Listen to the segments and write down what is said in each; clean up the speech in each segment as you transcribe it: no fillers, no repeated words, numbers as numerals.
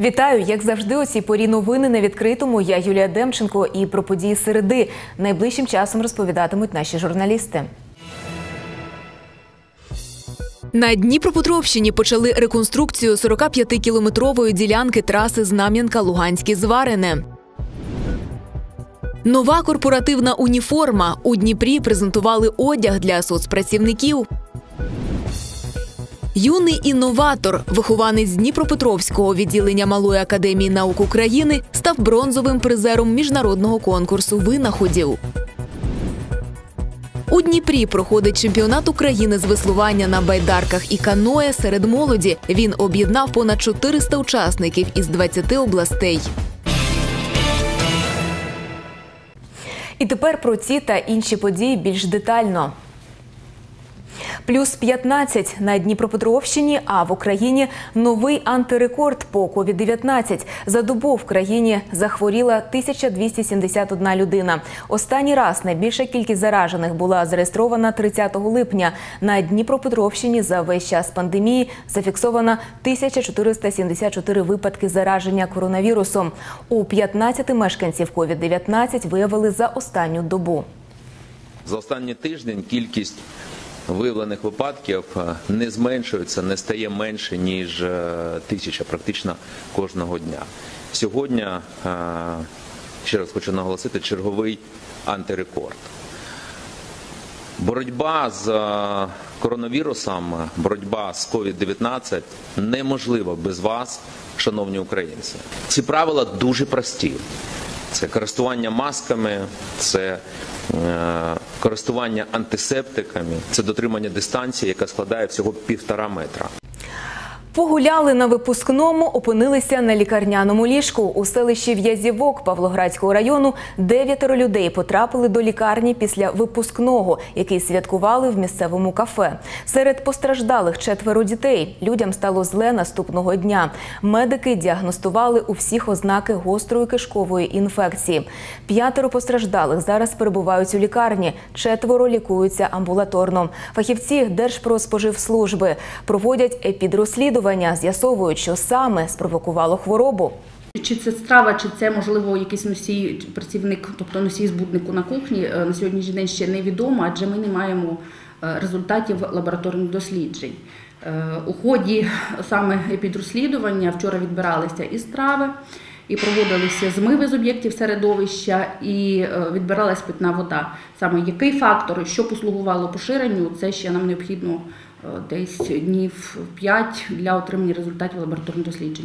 Вітаю! Як завжди, у цій порі новини на відкритому. Я Юлія Демченко, і про події середи найближчим часом розповідатимуть наші журналісти. На Дніпропетровщині почали реконструкцію 45-кілометрової ділянки траси Знам'янка-Луганське-Зварине. Нова корпоративна уніформа. У Дніпрі презентували одяг для соцпрацівників. Юний інноватор, вихованець Дніпропетровського відділення Малої академії наук України, став бронзовим призером міжнародного конкурсу винаходів. У Дніпрі проходить чемпіонат України з веслування на байдарках і каное серед молоді. Він об'єднав понад 400 учасників із 20 областей. І тепер про ці та інші події більш детально. Плюс 15 на Дніпропетровщині, а в Україні новий антирекорд по COVID-19. За добу в країні захворіла 1271 людина. Останній раз найбільша кількість заражених була зареєстрована 30 липня. На Дніпропетровщині за весь час пандемії зафіксовано 1474 випадки зараження коронавірусом. У 15 мешканців COVID-19 виявили за останню добу. За останній тиждень кількість виявлених випадків не зменшується, не стає менше, ніж 1000 практично кожного дня. Сьогодні, ще раз хочу наголосити, черговий антирекорд. Боротьба з коронавірусом, боротьба з COVID-19 неможлива без вас, шановні українці. Ці правила дуже прості. Це користування масками, це користування антисептиками, це дотримання дистанції, яка складає всього 1,5 метра. Погуляли на випускному, опинилися на лікарняному ліжку. У селищі В'язівок Павлоградського району 9 людей потрапили до лікарні після випускного, який святкували в місцевому кафе. Серед постраждалих 4 дітей. Людям стало зле наступного дня. Медики діагностували у всіх ознаки гострої кишкової інфекції. 5 постраждалих зараз перебувають у лікарні, 4 лікуються амбулаторно. Фахівці Держпродспоживслужби проводять епідрозслідування. З'ясовують, що саме спровокувало хворобу. Чи це страва, чи це, можливо, якийсь носій, працівник, тобто носій збуднику на кухні, на сьогоднішній день ще невідомо, адже ми не маємо результатів лабораторних досліджень. У ході саме епідрозслідування вчора відбиралися і страви, і проводилися змиви з об'єктів середовища, і відбиралась питна вода. Саме який фактор, що послугувало поширенню, це ще нам необхідно десь днів 5 для отримання результатів лабораторних досліджень.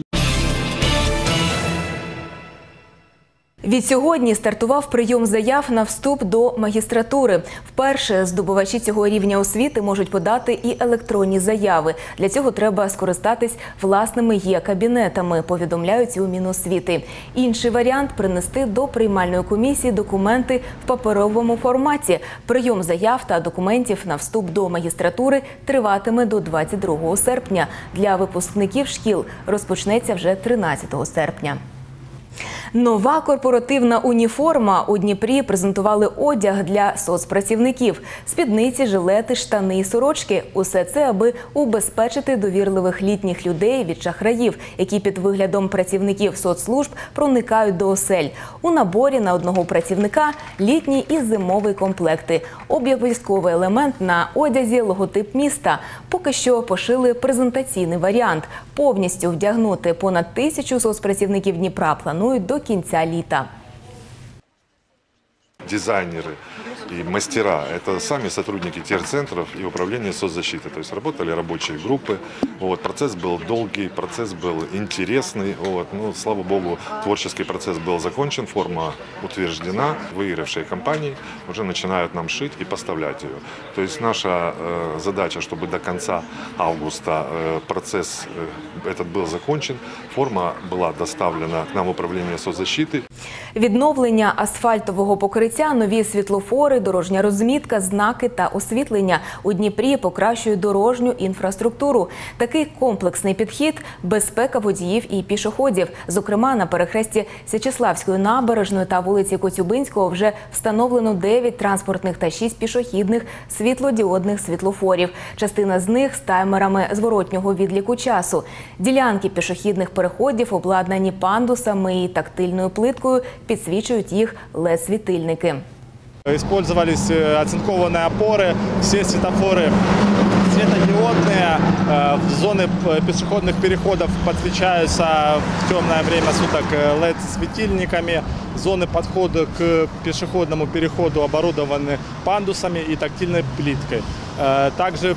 Відсьогодні стартував прийом заяв на вступ до магістратури. Вперше здобувачі цього рівня освіти можуть подати і електронні заяви. Для цього треба скористатись власними є-кабінетами, повідомляють у Міносвіти. Інший варіант – принести до приймальної комісії документи в паперовому форматі. Прийом заяв та документів на вступ до магістратури триватиме до 22 серпня. Для випускників шкіл розпочнеться вже 13 серпня. Нова корпоративна уніформа. У Дніпрі презентували одяг для соцпрацівників. Спідниці, жилети, штани і сорочки. Усе це, аби убезпечити довірливих літніх людей від шахраїв, які під виглядом працівників соцслужб проникають до осель. У наборі на одного працівника літній і зимовий комплекти. Обов'язковий елемент на одязі – логотип міста. Поки що пошили презентаційний варіант. Повністю вдягнути понад 1000 соцпрацівників Дніпра планують до кінця літа. Дизайнеры и мастера – это сами сотрудники терцентров и управления соцзащиты. То есть работали рабочие группы. Процесс был долгий, процесс был интересный. Слава богу, творческий процесс был закончен, форма утверждена. Выигравшие компании уже начинают нам шить и поставлять ее. То есть наша задача, чтобы до конца августа процесс этот был закончен, форма была доставлена к нам в управление соцзащиты. Відновлення асфальтового покриття, нові світлофори дорожня розмітка, знаки та освітлення. У Дніпрі покращують дорожню інфраструктуру. Такий комплексний підхід – безпека водіїв і пішоходів. Зокрема, на перехресті Січеславської набережної та вулиці Коцюбинського вже встановлено 9 транспортних та 6 пішохідних світлодіодних світлофорів. Частина з них з таймерами зворотнього відліку часу. Ділянки пішохідних переходів обладнані пандусами і тактильною плиткою, підсвічують їх LED-світильники. Использовались оцинкованные опоры, все светофоры светодиодные, зоны пешеходных переходов подсвечаются в темное время суток LED-светильниками, зоны подхода к пешеходному переходу оборудованы пандусами и тактильной плиткой. Также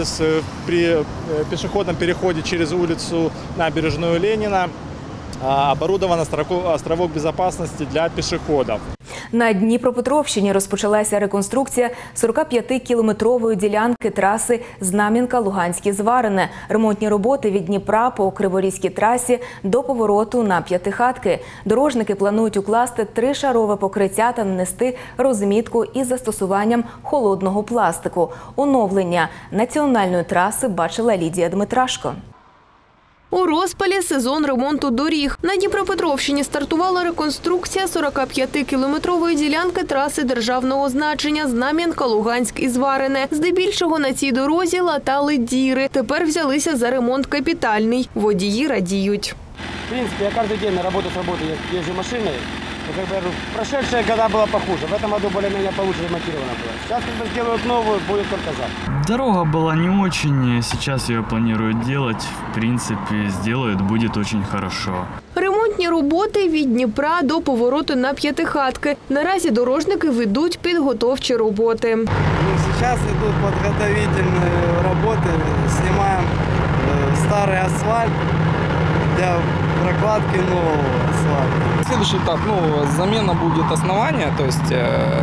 при пешеходном переходе через улицу Набережную Ленина оборудован островок безопасности для пешеходов. На Дніпропетровщині розпочалася реконструкція 45-кілометрової ділянки траси Знам'янка-Луганське-Зварине. Ремонтні роботи від Дніпра по Криворізькій трасі до повороту на П'ятихатки. Дорожники планують укласти 3-шарове покриття та нанести розмітку із застосуванням холодного пластику. Оновлення національної траси бачила Лідія Дмитрашко. У розпалі сезон ремонту доріг. На Дніпропетровщині стартувала реконструкція 45-кілометрової ділянки траси державного значення Знам'янка-Луганськ і Зварине. Здебільшого на цій дорозі латали діри. Тепер взялися за ремонт капітальний. Водії радіють. В принципе, я каждый день на работу с работы езжу машиной. В прошедшие года было похуже. В этом году более-менее получше ремонтировано было. Сейчас, когда сделают новую, будет только за. Дорога была не очень, сейчас ее планируют делать. В принципе, сделают, будет очень хорошо. Ремонтні роботи від Дніпра до повороту на П'ятихатки. Наразі дорожники ведуть підготовчі роботи. Сейчас идут подготовительные работы. Снимаем старый асфальт для прокладки нового асфальта. Следующий этап, замена будет основания, то есть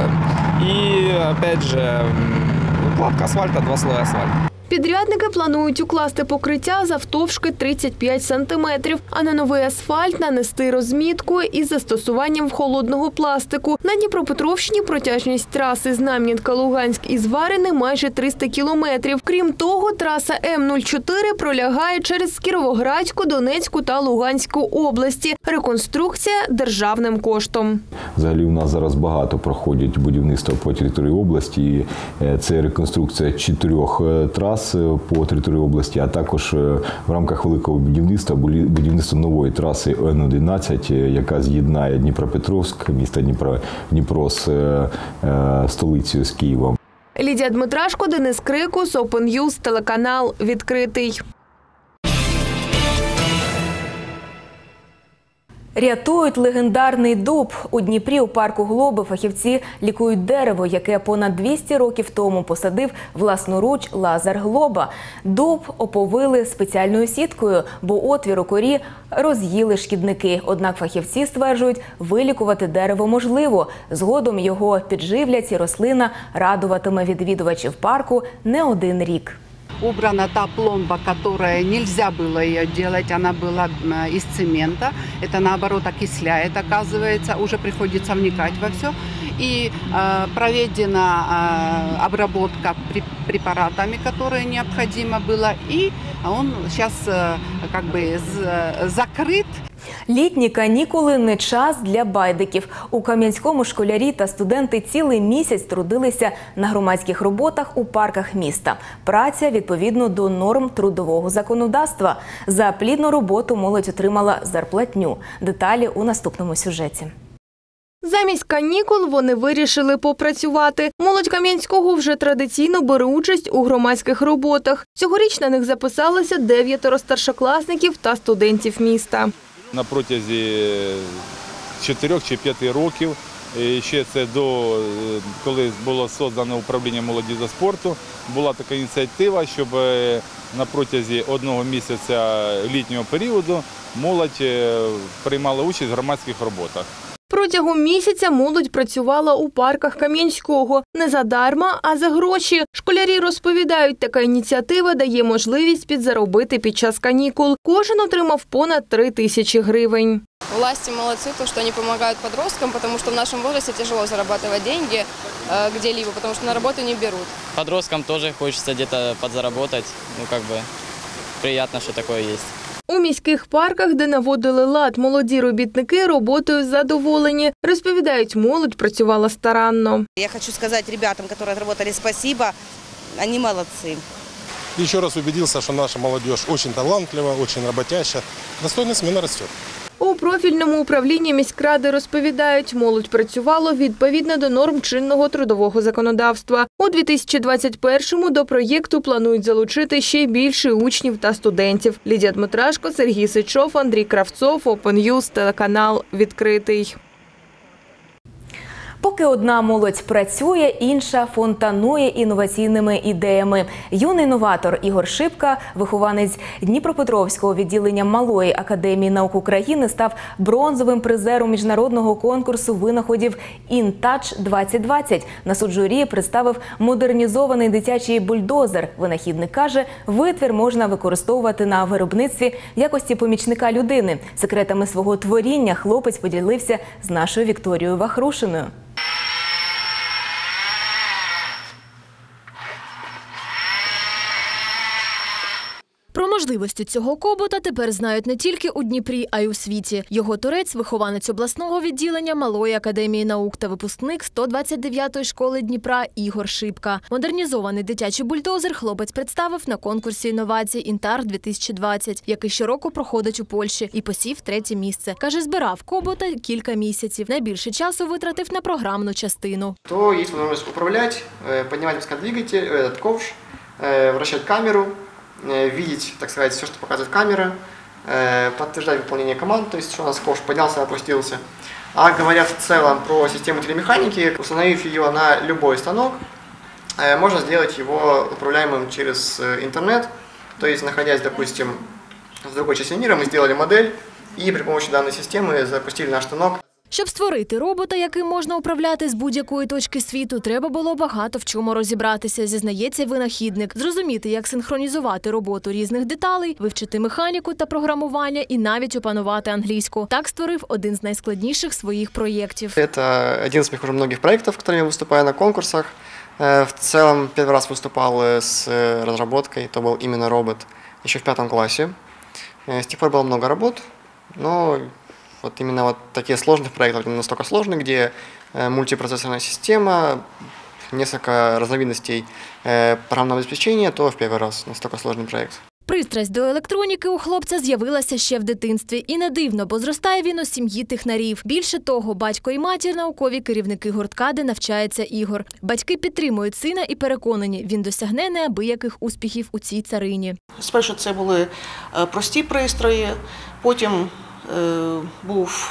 и опять же укладка асфальта, 2 слоя асфальта. Підрядники планують укласти покриття завтовшки 35 сантиметрів, а на новий асфальт нанести розмітку із застосуванням холодного пластику. На Дніпропетровщині протяжність траси Знам'янка-Луганськ і Зварине майже 300 кілометрів. Крім того, траса М-04 пролягає через Кіровоградську, Донецьку та Луганську області. Реконструкція державним коштом. Взагалі у нас зараз багато проходять будівництва по території області. Це реконструкція 4 трас по території області, а також в рамках великого будівництва будівництво нової траси Н-11, яка з'єднає Дніпропетровськ, місто Дніпро з столицею, з Києвом. Лідія Дмитрашко, Денис Крикус, Open News, телеканал «Відкритий». Рятують легендарний дуб. У Дніпрі у парку Глоби фахівці лікують дерево, яке понад 200 років тому посадив власноруч Лазар Глоба. Дуб оповили спеціальною сіткою, бо отвір у корі роз'їли шкідники. Однак фахівці стверджують, вилікувати дерево можливо. Згодом його підживлять і рослина радуватиме відвідувачів парку не один рік. Убрана та пломба, которая нельзя было ее делать, она была из цемента. Это наоборот окисляет, оказывается, уже приходится вникать во все. И проведена обработка препаратами, которые необходимо было. И он сейчас как бы закрыт. Літні канікули – не час для байдиків. У Кам'янському школярі та студенти цілий місяць трудилися на громадських роботах у парках міста. Праця відповідно до норм трудового законодавства. За плідну роботу молодь отримала зарплатню. Деталі у наступному сюжеті. Замість канікул вони вирішили попрацювати. Молодь Кам'янського вже традиційно бере участь у громадських роботах. Цьогоріч на них записалися 9 старшокласників та студентів міста. На протязі 4 чи 5 років, ще це коли було створено управління молоді та спорту, була така ініціатива, щоб на протязі 1 місяця літнього періоду молодь приймала участь в громадських роботах. Про Протягом місяця молодь працювала у парках Кам'янського. Не задарма, а за гроші. Школярі розповідають, така ініціатива дає можливість підзаробити під час канікул. Кожен отримав понад 3 тисячі гривень. Власти молодцы, то, что они помогают подросткам, потому что в нашем возрасте тяжело зарабатывать деньги где-либо, потому что на работу не берут. Подросткам тоже хочется где-то подзаработать. Приятно, что такое есть. У міських парках, де наводили лад, молоді робітники роботою задоволені. Розповідають, молодь працювала старанно. Я хочу сказать ребятам, которые отработали, спасибо, они молодцы. Еще раз убедился, что наша молодежь очень талантлива, очень работящая. Достойная смена растет. У профільному управлінні міськради розповідають, молодь працювала відповідно до норм чинного трудового законодавства. У 2021-му до проєкту планують залучити ще більше учнів та студентів. Лідія Дмитрашко, Сергій Сичов, Андрій Кравцов, Open News, телеканал «Відкритий». Поки одна молодь працює, інша фонтанує інноваційними ідеями. Юний новатор Ігор Шипка, вихованець Дніпропетровського відділення Малої академії наук України, став бронзовим призером міжнародного конкурсу винаходів InTouch-2020. На суд журі представив модернізований дитячий бульдозер. Винахідник каже, витвір можна використовувати на виробництві в якості помічника людини. Секретами свого творіння хлопець поділився з нашою Вікторією Вахрушиною. Про можливості цього кобота тепер знають не тільки у Дніпрі, а й у світі. Його торець – вихованець обласного відділення Малої академії наук та випускник 129-ї школи Дніпра Ігор Шипка. Модернізований дитячий бульдозер хлопець представив на конкурсі інновацій «InTouch-2020», який щороку проходить у Польщі, і посів 3-те місце. Каже, збирав кобота кілька місяців. Найбільше часу витратив на програмну частину. То є можливість управляти, піднімати двигатель, ковш, вращати камеру, видеть, так сказать, все, что показывает камера, подтверждать выполнение команд, то есть что у нас ковш поднялся, опустился. А говоря в целом про систему телемеханики, установив ее на любой станок, можно сделать его управляемым через интернет, то есть находясь, допустим, в другой части мира, мы сделали модель и при помощи данной системы запустили наш станок. Щоб створити робота, яким можна управляти з будь-якої точки світу, треба було багато в чому розібратися, зізнається винахідник. Зрозуміти, як синхронізувати роботу різних деталей, вивчити механіку та програмування і навіть опанувати англійську. Так створив один з найскладніших своїх проєктів. Це один з моїх уже многих проєктів, в яких я виступаю на конкурсах. В целом, первый раз выступал с разработкой, это был именно робот, еще в 5 классе. С тех пор было много работ, но вот именно вот такие сложных проектов, настолько сложных, где мультипроцессорная система, несколько разновидностей программного обеспечения, то в первый раз настолько сложный проект. Пристрасть до електроніки у хлопця з'явилася ще в дитинстві. І не дивно, бо зростає він у сім'ї технарів. Більше того, батько і матір – наукові керівники гуртка, де навчається Ігор. Батьки підтримують сина і переконані, він досягне неабияких успіхів у цій царині. Спершу це були прості пристрої, потім був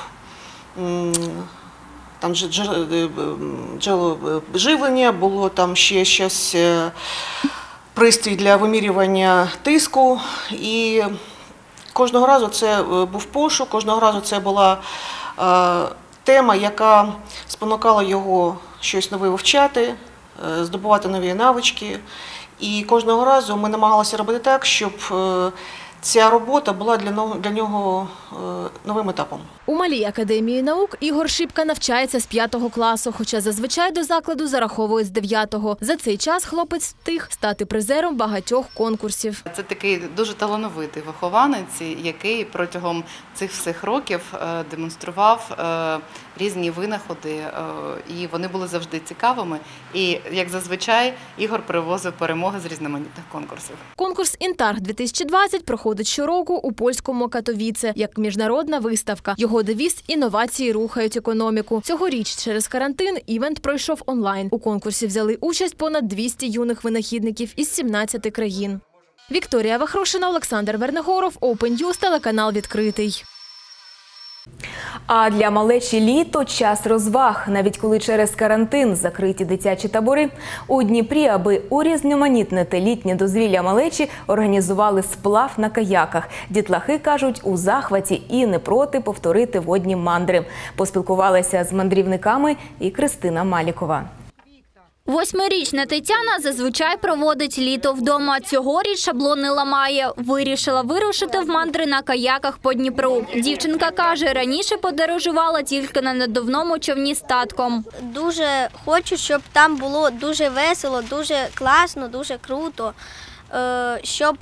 там джерело живлення, було там ще щось, пристрій для вимірювання тиску, і кожного разу це був пошук, кожного разу це була тема, яка спонукала його щось нове вивчати, здобувати нові навички. І кожного разу ми намагалися робити так, щоб ця робота була для нього новим етапом. У Малій академії наук Ігор Шипка навчається з 5 класу, хоча зазвичай до закладу зараховують з 9-го. За цей час хлопець встиг стати призером багатьох конкурсів. Це такий дуже талановитий вихованець, який протягом цих всіх років демонстрував різні винаходи, і вони були завжди цікавими. І, як зазвичай, Ігор привозив перемоги з різноманітних конкурсів. Конкурс «InTouch-2020» проходить щороку у польському Катовіце, як міжнародна виставка. Його девіз «Інновації рухають економіку». Цьогоріч через карантин івент пройшов онлайн. У конкурсі взяли участь понад 200 юних винахідників із 17 країн. Вікторія Вахрушина, Олександр Вернегоров, Open News, телеканал «Відкритий». А для малечі літо – час розваг. Навіть коли через карантин закриті дитячі табори, у Дніпрі, аби урізноманітнити літнє дозвілля малечі, організували сплав на каяках. Дітлахи, кажуть, у захваті і не проти повторити водні мандри. Поспілкувалася з мандрівниками і Кристина Малікова. 8-річна Тетяна зазвичай проводить літо вдома. Цьогоріч шаблон не ламає. Вирішила вирушити в мандри на каяках по Дніпру. Дівчинка каже, раніше подорожувала тільки на надувному човні з татком. Дуже хочу, щоб там було дуже весело, дуже класно, дуже круто, щоб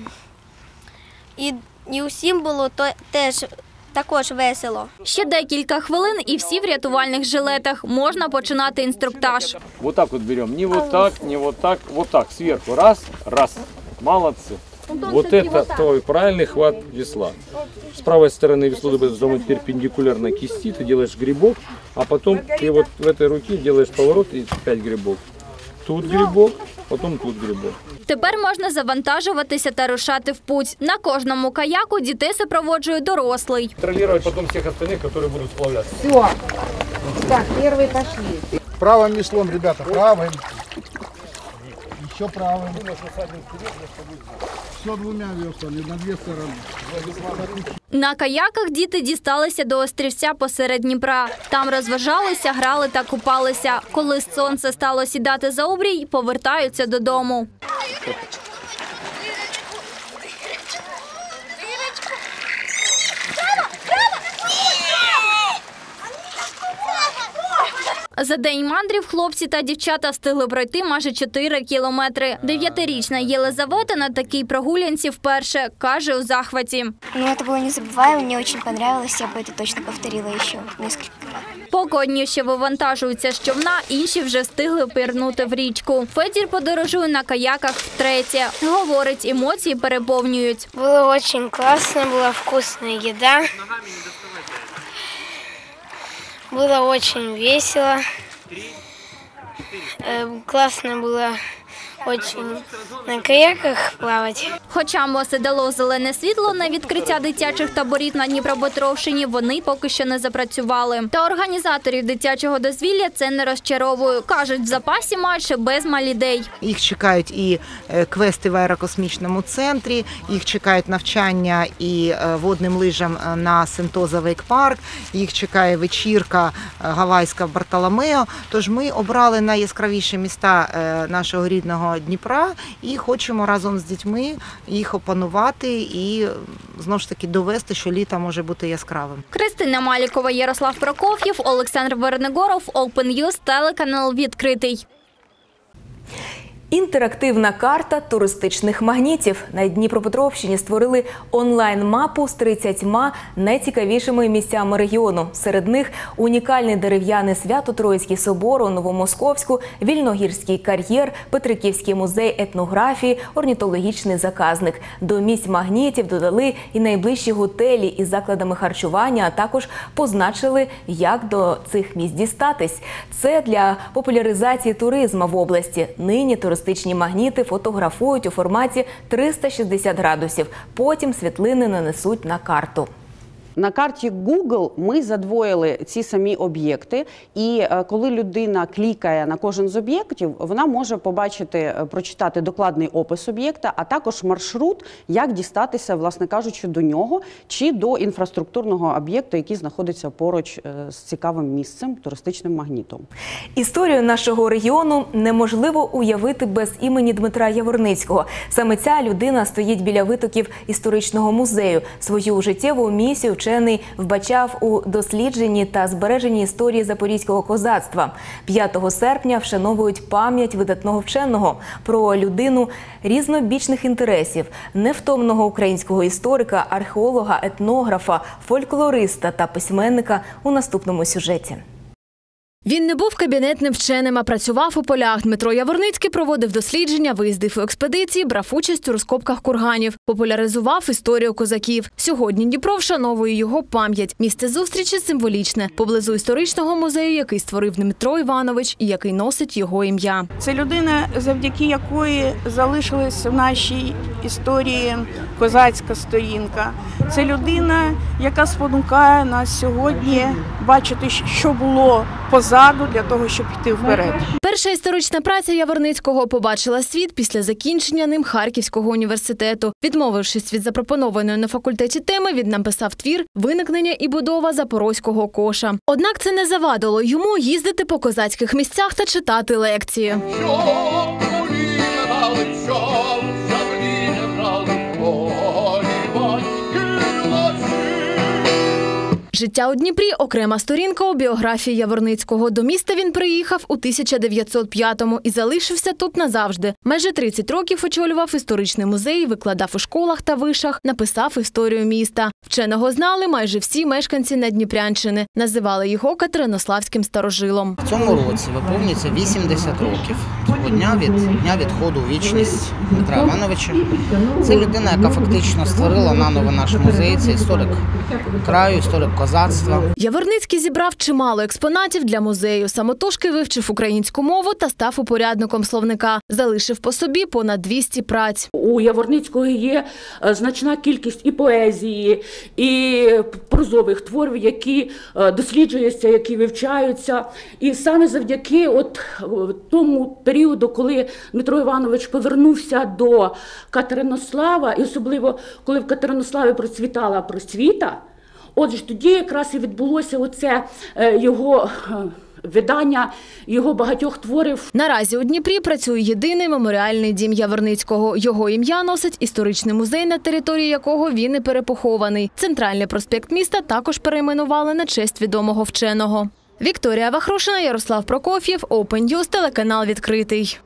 і усім було також весело. Ще декілька хвилин і всі в рятувальних жилетах. Можна починати інструктаж. Вот так вот берем. Не вот так, не вот так. Вот так, сверху. Раз, раз. Молодцы. Вот это твой правильный хват весла. С правой стороны весло должно быть перпендикулярно кисти. Ты делаешь грибок, а потом ты вот в этой руке делаешь поворот и 5 грибов. Тут грибок, потім тут грибок. Тепер можна завантажуватися та рушати в путь. На кожному каяку дітей супроводжує дорослий. Контролювати потім всіх остальних, які будуть сплавлятися. Все. Так, перший пішли. Правым веслом, ребята, правым. Еще правым. Все двумя веслами, на две стороны. На каяках діти дісталися до острівця посеред Дніпра. Там розважалися, грали та купалися. Коли сонце стало сідати за обрій, повертаються додому. За день мандрів хлопці та дівчата встигли пройти майже 4 кілометри. 9-річна Єлизавета на такій прогулянці вперше, каже, у захваті. Ну, це було незабуваємо, мені дуже подобалось, я б це точно повторила ще кілька разів. Поки одні ще вивантажуються з човна, інші вже встигли пірнути в річку. Федір подорожує на каяках втретє. Говорить, емоції переповнюють. Було дуже класно, була вкусна їда. Было очень весело, классно было очень на каяках плавати. Хоча МОЗ дало зелене світло на відкриття дитячих таборів на Дніпропетровщині, вони поки що не запрацювали. Та організаторів дитячого дозвілля це не розчаровує. Кажуть, в запасі мають ще безмаль ідей. Їх чекають і квести в аерокосмічному центрі, їх чекають навчання і водним лижам на Сентоза Вейк-парк, їх чекає вечірка гавайська в Бартоломео. Тож ми обрали найяскравіші міста нашого рідного Дніпра і хочемо разом з дітьми їх опанувати і знову ж таки довести, що літо може бути яскравим. Кристина Малікова, Ярослав Прокоф'єв, Олександр Вернигоров, Open News, телеканал «Відкритий». Інтерактивна карта туристичних магнітів. На Дніпропетровщині створили онлайн-мапу з 30 найцікавішими місцями регіону. Серед них унікальний дерев'яний Свято-Троїцький собор у Новомосковську, Вільногірський кар'єр, Петриківський музей етнографії, орнітологічний заказник. До місць магнітів додали і найближчі готелі із закладами харчування, а також позначили, як до цих місць дістатись. Це для популяризації туризму в області. Нині туристичні магніти фотографують у форматі 360 градусів. Потім світлини нанесуть на карту. На карті Google ми задвоїли ці самі об'єкти, і коли людина клікає на кожен з об'єктів, вона може побачити, прочитати докладний опис об'єкта, а також маршрут, як дістатися, власне кажучи, до нього чи до інфраструктурного об'єкту, який знаходиться поруч з цікавим місцем, туристичним магнітом. Історію нашого регіону неможливо уявити без імені Дмитра Яворницького. Саме ця людина стоїть біля витоків історичного музею. Свою життєву місію вчений вбачав у дослідженні та збереженні історії запорізького козацтва. 5 серпня вшановують пам'ять видатного вченого, про людину різнобічних інтересів, невтомного українського історика, археолога, етнографа, фольклориста та письменника у наступному сюжеті. Він не був кабінетним вченим, а працював у полях. Дмитро Яворницький проводив дослідження, виїздив у експедиції, брав участь у розкопках курганів, популяризував історію козаків. Сьогодні Дніпро вшановує його пам'ять. Місце зустрічі символічне, поблизу історичного музею, який створив Дмитро Іванович і який носить його ім'я. Це людина, завдяки якої залишилась в нашій історії козацька сторінка. Це людина, яка спонукає нас сьогодні бачити, що було позаду, для того, щоб йти вперед. Перша історична праця Яворницького побачила світ після закінчення ним Харківського університету. Відмовившись від запропонованої на факультеті теми, він написав твір «Виникнення і будова Запорозького коша». Однак це не завадило йому їздити по козацьких місцях та читати лекції. Життя у Дніпрі – окрема сторінка у біографії Яворницького. До міста він приїхав у 1905-му і залишився тут назавжди. Майже 30 років очолював історичний музей, викладав у школах та вишах, написав історію міста. Вченого знали майже всі мешканці Надніпрянщини. Називали його катеринославським старожилом. В цьому році виповнюється 80 років до дня відходу у вічність Дмитра Івановича. Це людина, яка фактично створила наново наш музей. Це історик краю, історик козацтва. Яворницький зібрав чимало експонатів для музею. Самотужки вивчив українську мову та став упорядником словника. Залишив по собі понад 200 праць. У Яворницького є значна кількість і поезії, і прозових творів, які досліджуються, які вивчаються. І саме завдяки тому періоду, коли Дмитро Іванович повернувся до Катеринослава, і особливо, коли в Катеринославі процвітала просвіта, отже, тоді якраз і відбулося оце його видання, його багатьох творів. Наразі у Дніпрі працює єдиний меморіальний дім Яворницького. Його ім'я носить історичний музей, на території якого він і перепохований. Центральний проспект міста також перейменували на честь відомого вченого. Вікторія Вахрушина, Ярослав Прокоф'єв, Open News, телеканал «Відкритий».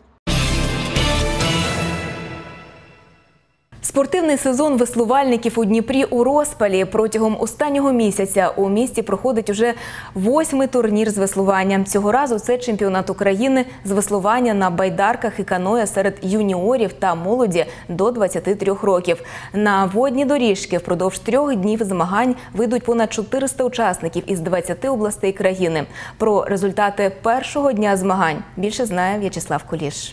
Спортивний сезон веслувальників у Дніпрі у розпалі. Протягом останнього місяця у місті проходить уже 8-й турнір з веслування. Цього разу це чемпіонат України з веслування на байдарках і каное серед юніорів та молоді до 23 років. На водні доріжки впродовж 3 днів змагань вийдуть понад 400 учасників із 20 областей країни. Про результати першого дня змагань більше знає В'ячеслав Куліш.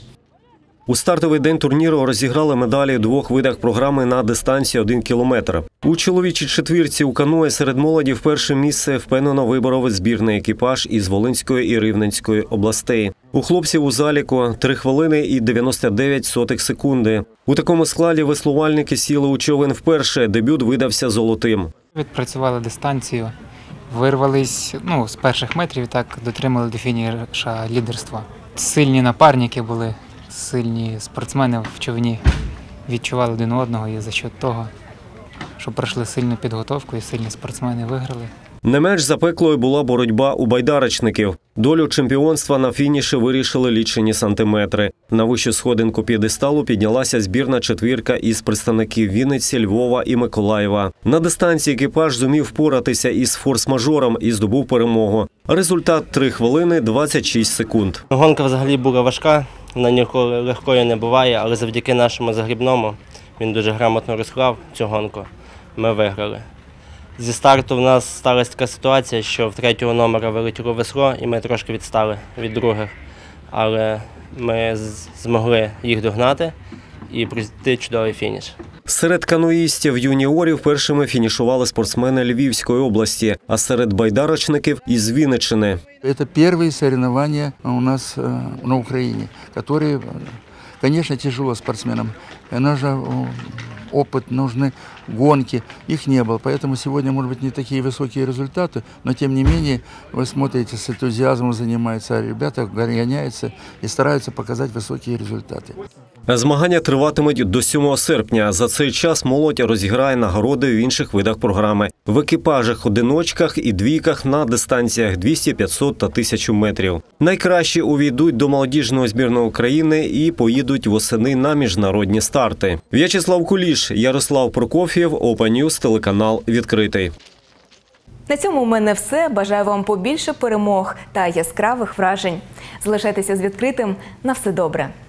У стартовий день турніру розіграли медалі у 2 видах програми на дистанції 1 кілометр. У чоловічій четвірці у каное серед молоді вперше місце впевнено виборов збірний екіпаж із Волинської і Рівненської областей. У хлопців у заліку 3 хвилини і 99 сотих секунди. У такому складі веслувальники сіли у човен вперше, дебют видався золотим. Відпрацювали дистанцію, вирвались з перших метрів і так дотримали до фініша лідерства. Сильні напарники були. Сильні спортсмени в човні відчували один одного і за счет того, що пройшли сильну підготовку і сильні спортсмени виграли. Не менш запеклою була боротьба у байдарочників. Долю чемпіонства на фініші вирішили лічені сантиметри. На вищу сходинку п'єдесталу піднялася збірна четвірка із представників Вінниці, Львова і Миколаєва. На дистанції екіпаж зумів впоратися із форс-мажором і здобув перемогу. Результат – 3 хвилини 26 секунд. Гонка взагалі була важка, вона ніколи легкою не буває, але завдяки нашому загрібному, він дуже грамотно розклав цю гонку, ми виграли. Зі старту в нас сталася така ситуація, що в 3-го номера вилетіло весло і ми трошки відстали від других. Але ми змогли їх догнати і пройти чудовий фініш. Серед каноїстів юніорів першими фінішували спортсмени Львівської області, а серед байдарочників – із Вінниччини. Це перші соревнования у нас на Україні, які, звісно, тяжело спортсменам. Опыт, нужны гонки, их не было. Поэтому сегодня, может быть, не такие высокие результаты, но тем не менее вы смотрите, с энтузиазмом занимаются ребята, гоняются и стараются показать высокие результаты. Змагання триватимуть до 7 серпня. За цей час молодь розіграє нагороди в інших видах програми. В екіпажах, одиночках і двійках на дистанціях 200, 500 та 1000 метрів. Найкращі увійдуть до молодіжної збірної України і поїдуть восени на міжнародні старти. В'ячеслав Куліш, Ярослав Прокоф'єв, Open News, телеканал «Відкритий». На цьому у мене все. Бажаю вам побільше перемог та яскравих вражень. Залишайтеся з відкритим. На все добре.